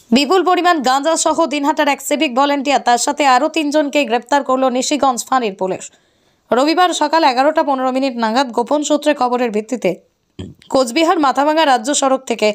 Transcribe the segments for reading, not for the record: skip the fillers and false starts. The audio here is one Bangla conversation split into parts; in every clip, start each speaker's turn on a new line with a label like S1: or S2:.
S1: বিপুল পরিমাণ গাঁজা সহ দিনহাটার এক সিভিক ভলেন্টিয়ার তার সাথে আরও 3 জনকে গ্রেপ্তার করল নিশিগঞ্জ ফাঁড়ির পুলিশ। রবিবার সকাল 11:15 নাগাদ গোপন সূত্রে খবরের ভিত্তিতে কোচবিহার মাথাভাঙা রাজ্য সড়ক থেকে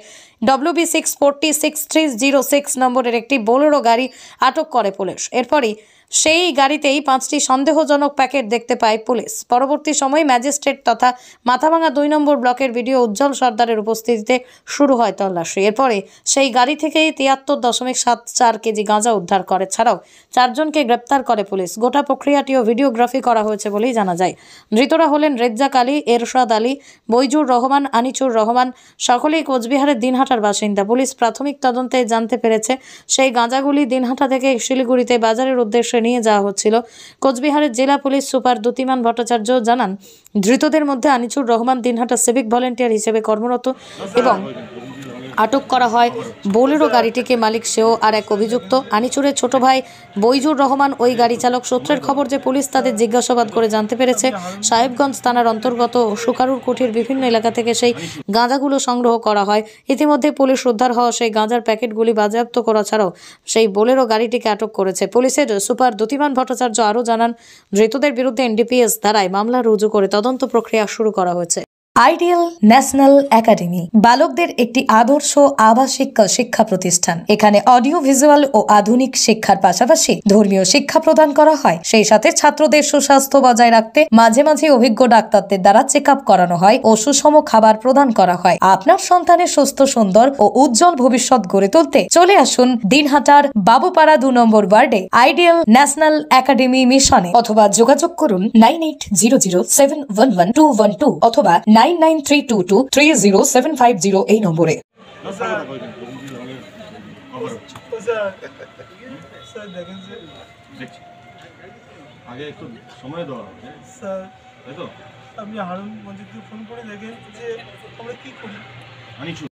S1: WB6406306 নম্বরের একটি বোলেরো গাড়ি আটক করে পুলিশ। এরপরই সেই গাড়িতেই 5টি সন্দেহজনক প্যাকেট দেখতে পায় পুলিশ। পরবর্তী সময়ে ম্যাজিস্ট্রেট তথা মাথাভাঙা 2 নম্বর ব্লকের ভিডিও উজ্জ্বল সর্দারের উপস্থিতিতে শুরু হয় তল্লাশি। এরপরে সেই গাড়ি থেকেই 73.74 কেজি গাঁজা উদ্ধার করে। ছাড়াও 4 জনকে গ্রেপ্তার করে পুলিশ। গোটা প্রক্রিয়াটিও ভিডিওগ্রাফি করা হয়েছে বলেই জানা যায়। ধৃতরা হলেন রেজ্জাক আলী, এরশাদ আলী, বৈজুর রহমান, আনিচুর রহমান, সকলেই কোচবিহারের দিনহাটার বাসিন্দা। পুলিশ প্রাথমিক তদন্তে জানতে পেরেছে সেই গাঁজাগুলি দিনহাটা থেকে শিলিগুড়িতে বাজারের উদ্দেশ্যে নিয়ে যাওয়া হচ্ছিল। কোচবিহারের জেলা পুলিশ সুপার দ্যুতিমান ভট্টাচার্য জানান, ধৃতদের মধ্যে আনিচুর রহমান দিনহাটা সিভিক ভলেন্টিয়ার হিসেবে কর্মরত এবং আটক করা হয় বোলেরো গাড়িটিকে মালিক সেও আর এক অভিযুক্ত। আনিচুরের ছোট ভাই বৈজুর রহমান ওই গাড়ি চালক। সূত্রের খবর যে পুলিশ তাদের জিজ্ঞাসাবাদ করে জানতে পেরেছে সাহেবগঞ্জ থানার অন্তর্গত সুকারুর কুঠির বিভিন্ন এলাকা থেকে সেই গাঁজাগুলো সংগ্রহ করা হয়। ইতিমধ্যে পুলিশ উদ্ধার হওয়া সেই গাঁজার প্যাকেটগুলি বাজেয়াপ্ত করা ছাড়াও সেই বোলেরো গাড়িটিকে আটক করেছে। পুলিশের সুপার দ্যুতিমান ভট্টাচার্য আরও জানান, ধৃতদের বিরুদ্ধে NDPS ধারায় মামলা রুজু করে তদন্ত প্রক্রিয়া শুরু করা হয়েছে। আইডিয়াল ন্যাশনাল একাডেমি বালকদের একটি আদর্শ আবাসিক শিক্ষা প্রতিষ্ঠান। এখানে অডিও ভিজুয়াল ও আধুনিক শিক্ষার পাশাপাশি ধর্মীয় শিক্ষা প্রদান করা হয়। সেই সাথে ছাত্রদের সুস্বাস্থ্য বজায় রাখতে মাঝে মাঝে অভিজ্ঞ ডাক্তারদের দ্বারা চেক আপ করানো হয় ও সুষম খাবার প্রদান করা হয়। আপনার সন্তানের সুস্থ, সুন্দর ও উজ্জ্বল ভবিষ্যৎ গড়ে তুলতে চলে আসুন দিনহাটার বাবুপাড়া 2 নম্বর ওয়ার্ডে আইডিয়াল ন্যাশনাল একাডেমি মিশনে, অথবা যোগাযোগ করুন 9800711212 অথবা 9932230750 এই নম্বরে।
S2: আগে একটু সময় দেওয়া হবে স্যার, তাই তো? আপনি হারুন মজিদকে ফোন করে দেখেন যে আমরা কি করি।